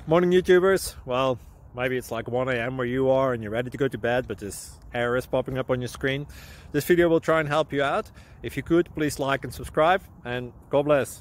Morning YouTubers. Well, maybe it's like 1 a.m. where you are and you're ready to go to bed, but this error is popping up on your screen. This video will try and help you out. If you could, please like and subscribe, and God bless.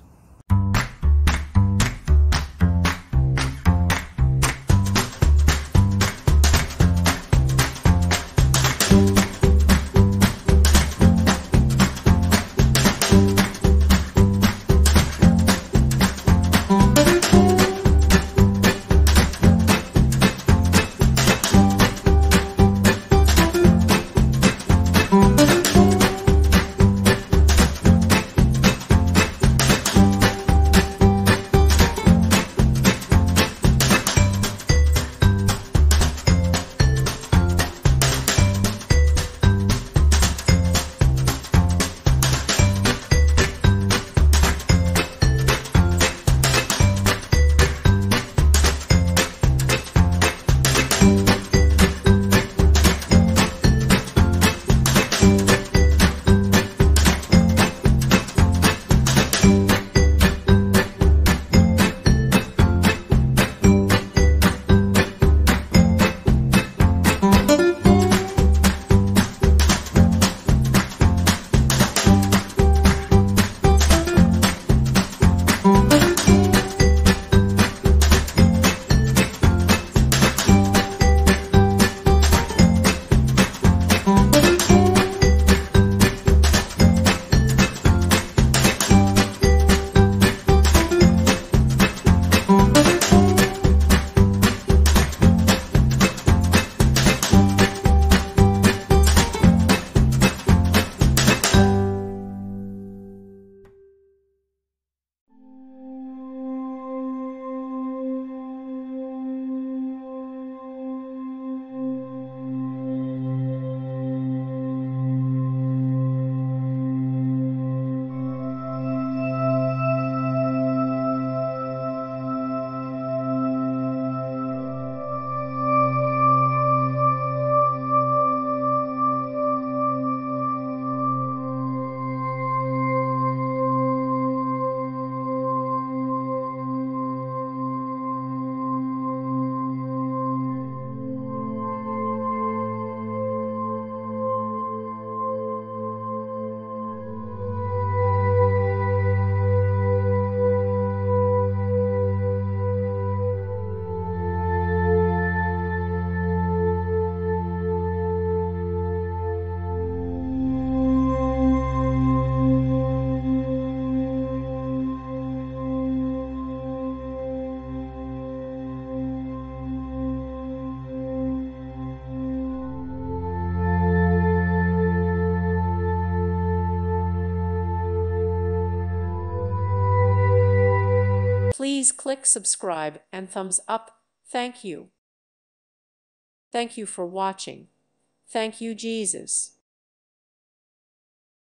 Please click subscribe and thumbs up. Thank you. Thank you for watching. Thank you, Jesus.